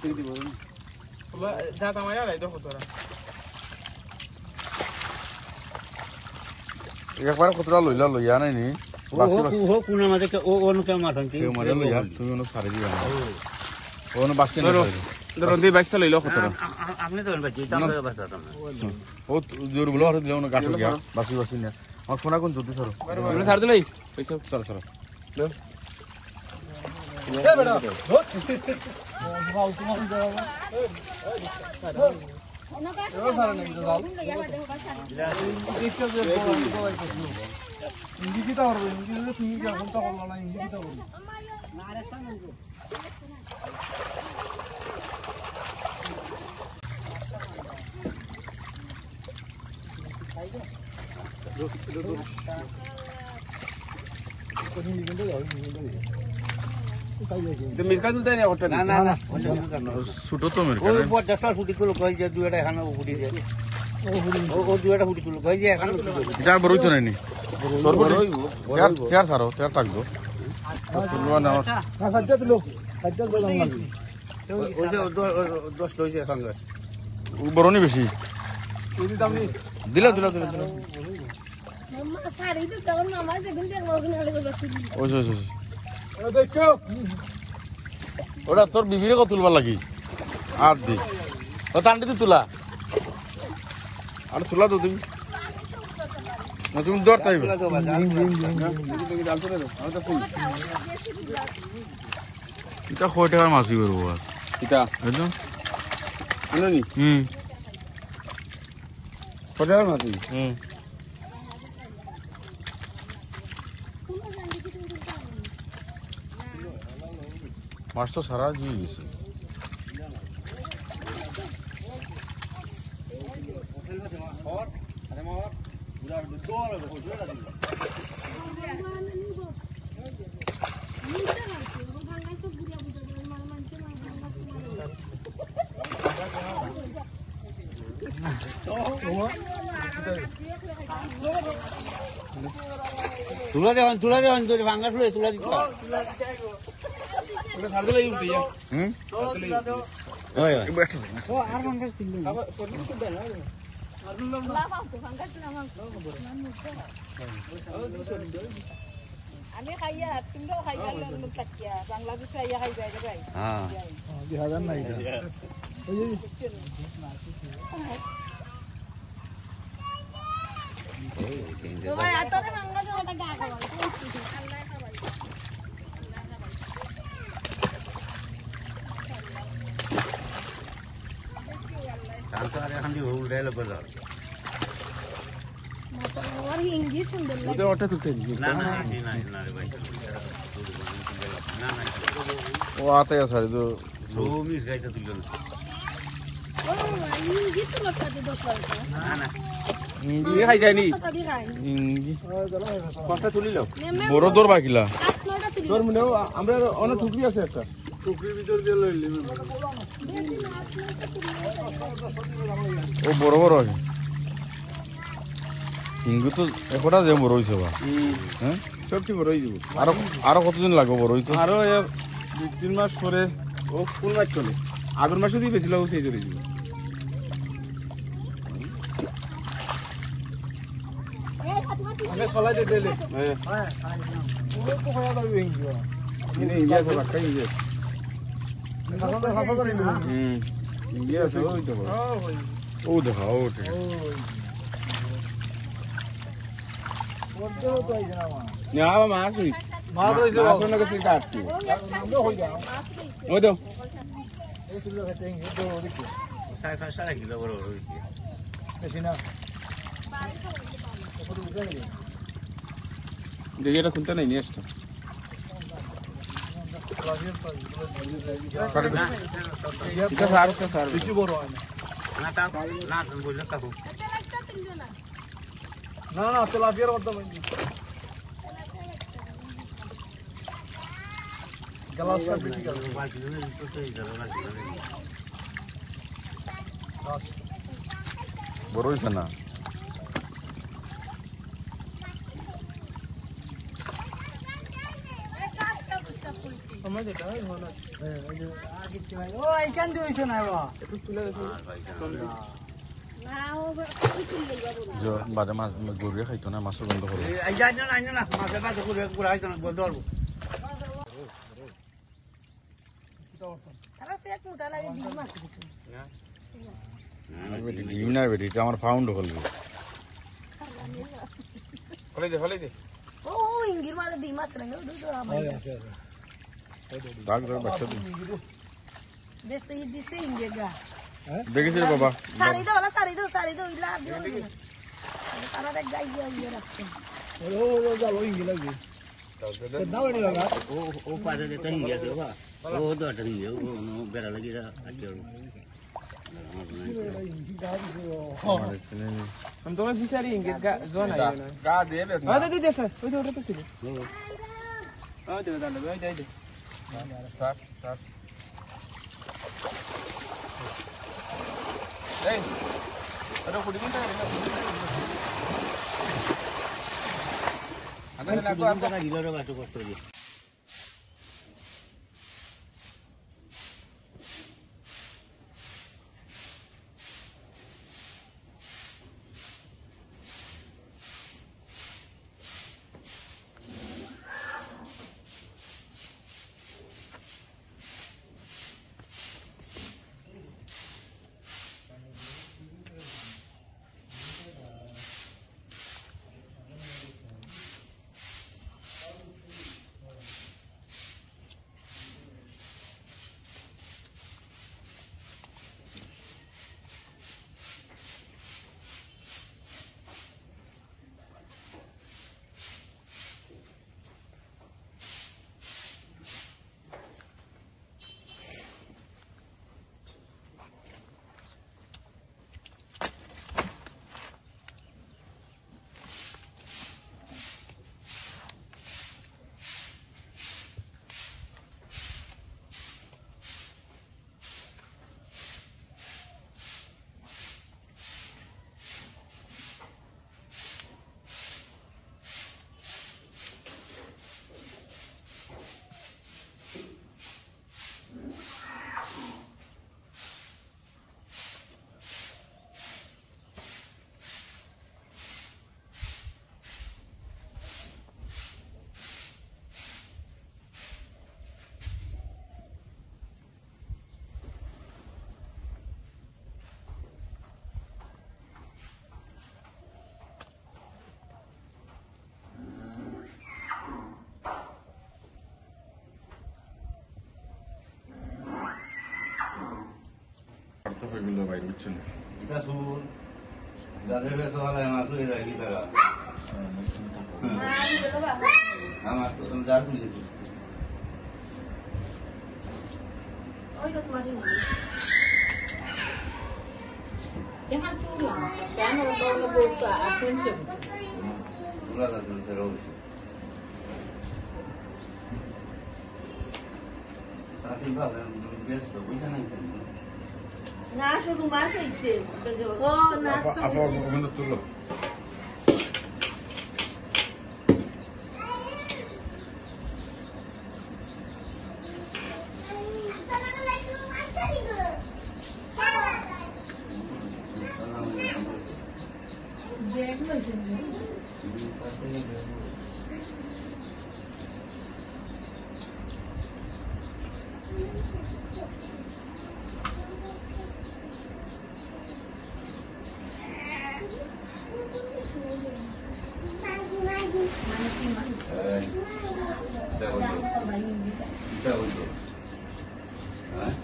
থেকে দিব যা তামাই আলাই দেখো তোরা একবার কতটা লইয়া নাই নি বাসি বাসি ও কোন আমাদের ও অনুকে মাঠন কি মারে লইয়া তুমি অনু সারি দিবা অনু বাসি না ধরো দি বাইসা লইলো কতটা আপনি তো বাজি তামরে বাসা না ও জোর বলো আর দিও না কাট গিয়া বাসি বাসি না আমার ফোনা কোন জলদি সরো আমরা ছাড় দিলাই পয়সা চলো চলো এ বেটা মির্কা তুলতে না ওটা না না না ছোট তো মেরে ওই 50 ফুটি তুলো কই যে দুইটা এখানে ফুটি যায় ও দুইটা ফুটি তুলো কই যে এখানে এটা বড়ই তো নাই নি সর্বই চার সারো চার থাকতো তুলবা না সাজ্জা তুলো সাজ্জা তুলো লাগি ওই যে 10 হইছে সঙ্গে বড়নি বেশি তুই দাম নি দিলা মামা সারি তো কারণ মামা যেদিন দেখ মগন আলে বসে ওই দেখো ওটা তোর বিবিরে কত তুলবার লাগি আর দি ও তান্ডি তো তুলা আর তুলা তো তুমি না তুমি দর তাইবে এটা কয় টাকার মাছই করবো আর এটা বুঝছো আনোনি কটার মাছ মাছ তো সারা দিয়ে গেছে তুলা দেওয়ান তুই ভাঙা তুলে তুলা দিতে ওটা ছাড় দিলাই উঠে যা ওই ও আর ভাঙা ছিল আমি খাইয়া তুমিও খাইয়া মুতাকিয়া বাংলাদেশ খাইয়া খাই যায় ভাই হ্যাঁ 2000 নাই তোমার আতরে বাংলা ওটা গা খাওয়া আল্লাহ খাওয়াই তাহলে এখন যে উল্টে এলো বাজার আর ইংলিশ সুন্দর লাগে ওটা ওটা তুলতে না রে ভাই না ও আতে আছে তো রোমি গাইতে তুলল ও ইংলিশ তো লাগতে 10 টাকা না ইয়ে খাই যায়নি টাকা দিয়ে খাই ইঙ্গি কষ্ট তুলিল বড় দর বাকিলা 8-9টা তিল তোর মনে আমরা অনেক টুকরি আছে একটা টুকরির ভিতর দিয়ে লইলি ও বড় বড় আছে ইঙ্গু তো একটা যে বড় হইছে বা হ্যাঁ সবটি বড় হয়ে যাব আরো কতদিন লাগবে বড় হইতো আরো 2-3 মাস পরে ও কোন মাস চলে আগের মাসে দিয়ে বেশি লাগবে সেই ধরে যাব আগে ফলাই দে দিলে হ্যাঁ ও তো খাওয়া দাও ইংগু ইনি ইন্ডিয়া সব কাই ইয়ে ইন্ডিয়া সব ওই তো ও দেখা ও ঠিক আছে না মাছ হইছে মাছ হইছে মাছ না কিছু কাটতি ওই দাও সারা কিলো বড় হইছে দেখি এটা খুলতে নাই নিয়ে আসতো এটা সার বেশি বড় হয় না তা না তুমি বুঝলে কাকু না না তেলাপিয়ার মধ্যে গ্লাস কাট বেশি কাট বাকি তো তো এই ধরো না বড় হইছে না সময় যেটা হয় ভালো আছে ও এইখান দিয়ে হইছে না বাবা একটু তুলে গেছে না ও কি তুললে যাবো না বাদে মাছ গরুয়ে খাইতো না মাছের বন্ধ করো এই যাই না মাছে বাদ করে পুরা হইতো না ধরবো তারা পেট মোটা লাগে ডিম আছে কিছু ডিম না বেটি এটা আমার ফাউন্ড হলো ফলাই দে ও ইঙ্গির মাঝে ডিম আছে না দুটো আমার দাগ দাগ বাচ্চা দিন দেশে ইঙ্গির গা দেখেছি রে বাবা সারি দাও ইলা দিও তারা দেখ গাই গিয়ে রাখছে ও যাবো ইঙ্গি লাগবে দাও এনে লাগা ও পাশে যেতে নিয়ে গেছে বাবা ও তো আটা নিয়ে ও বেড়া লাগি আটকে আমি তোমার ফিশারি ইঙ্গি জোন আইও না গা দিয়ে রে না দে ওই তো ওটা তো ও দে দাও ওই দে স্টার্ট এই আরে কুড়ি মিনিট আগে না হিলারে বাটো কষ্ট দিয়ে তো হয়ে গেল ভাই বুঝছেন এটা শুন দাদের বেশ ভালো আমার লই যায় কি তারা আমার তো তুমি যা তুই ওই তো তোমার Jangan pulang, karena kalau buka attention. পুরা না তুই সে রোজ সাথী ভালো বেশ তো বুঝা নাই Nasa rumah kayak sih. Oh, nasa. apa menurut tuh lo Dia itu masih ni. Kita untuk.